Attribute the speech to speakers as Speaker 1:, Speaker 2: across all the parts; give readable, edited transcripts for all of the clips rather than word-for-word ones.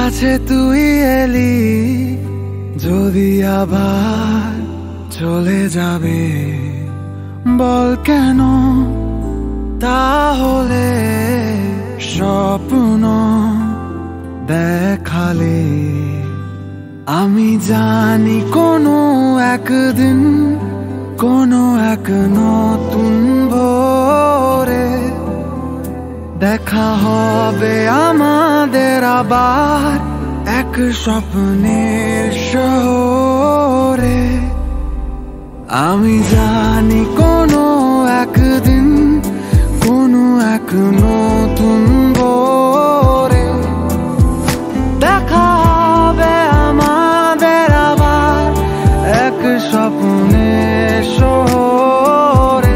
Speaker 1: কাছে তুই এলি যদি আবার চলে যাবে বল কেন তাহলে স্বপ্ন দেখালে আমি জানি কোনো একদিন কোনো এক নতুন ভোরে দেখা হবে আমাদের আবার এক স্বপ্নের শহরে আমি জানি কোনো একদিন কোনো এক নতুন ভোরে দেখা হবে আমাদের আবার এক স্বপ্নের শহরে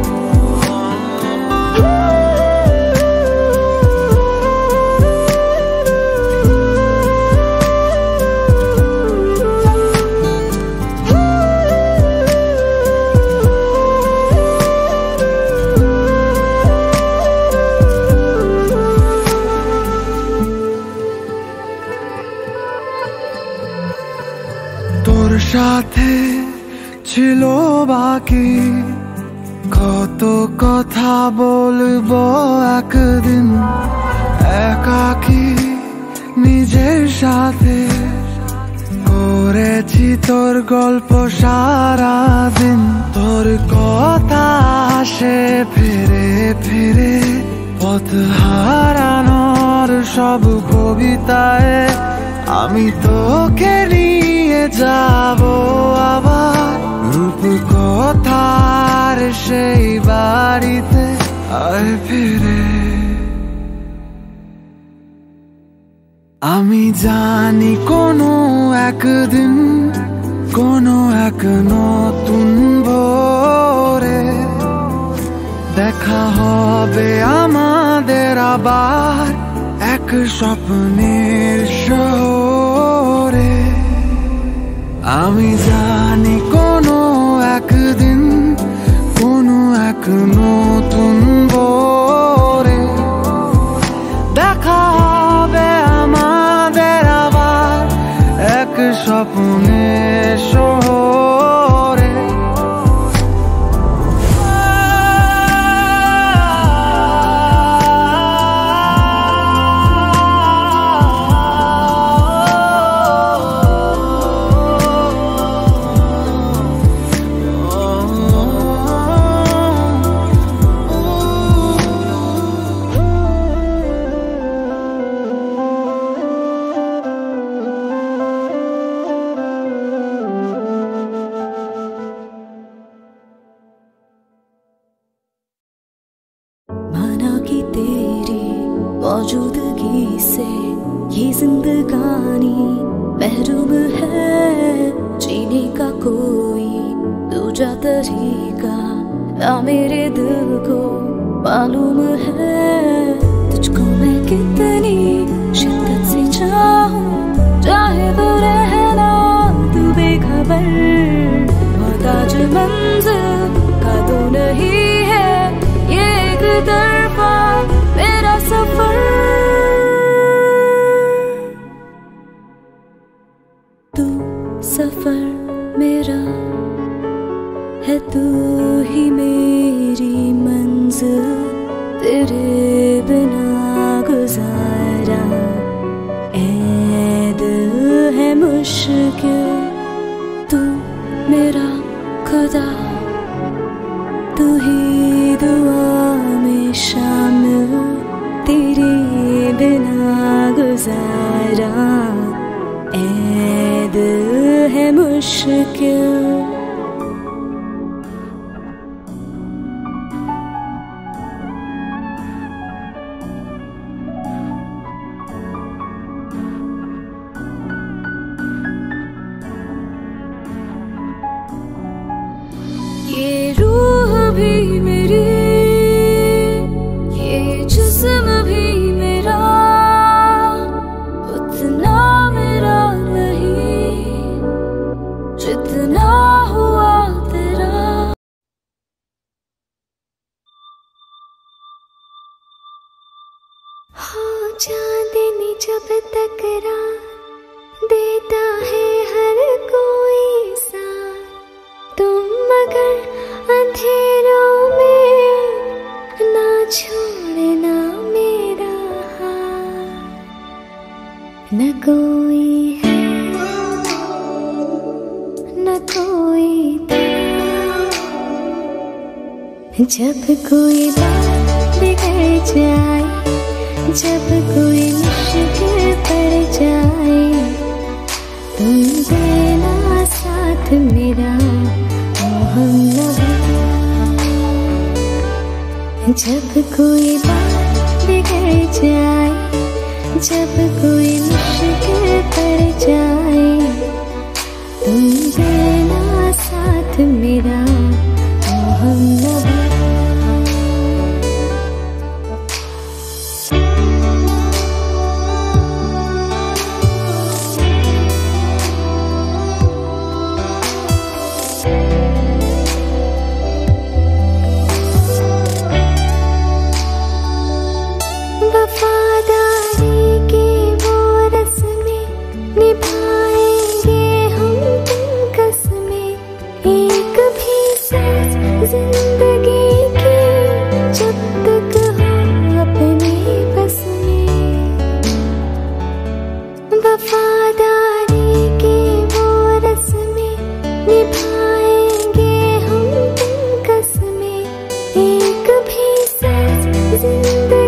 Speaker 1: তোর সাথে ছিল বাকি কত কথা বলবো একদিন একাকি নিজের সাথে করেছি তোর গল্প সারাদিন তোর কথা আসে ফিরে ফিরে পথ হারানোর সব কবিতায় আমি তোকে নিয়ে যাব আবার রূপকথার সেই বাড়িতে আয় ফিরে আমি জানি কোনো একদিন কোনো এক নতুন ভোরে দেখা হবে আমাদের আবার এক স্বপ্নের শহরে আমি জানি কোনো একদিন কোনো এক নতুন ভোরে দেখা হবে আমাদের আবার এক স্বপ্নের শহরে
Speaker 2: मौजूदगी से ये जिंदगानी महरूम है जीने का कोई दूजा तरीका ना मेरे दिल को मालूम है तुझको मैं कितनी शिद्दत से चाहूं चाहे तो रहना तू बेखबर मोहताज मंजिल का तो नहीं है ये एक तरफा मेरा सफर तू सफर मेरा है तू ही मेरी मंजिल तेरे बिना गुजारा ऐ दिल है मुश्किल तू मेरा खुदा तू ही दुआ में शामिल तेरे बिना गुजारा ऐ दिल है मुश्किल ये रूह भी मेरी ये जिस्म भी मेरा उतना मेरा नहीं जितना हुआ तेरा
Speaker 3: हो चांदनी
Speaker 2: जब तकरार देता है हर कोई साथ, तुम मगर अंधेरों में ना छोड़ना मेरा हाथ। न कोई है न कोई था, जब कोई बात बिगड़ जाए, जब कोई मुश्किल पड़ जाए, तुम देना साथ मेरा ओ हमनवा। जब कोई बात बिगड़ जाए, जब कोई मुश्किल पड़ जाए, तुम देना साथ मेरा ओ हमनवा।
Speaker 3: जिंदगी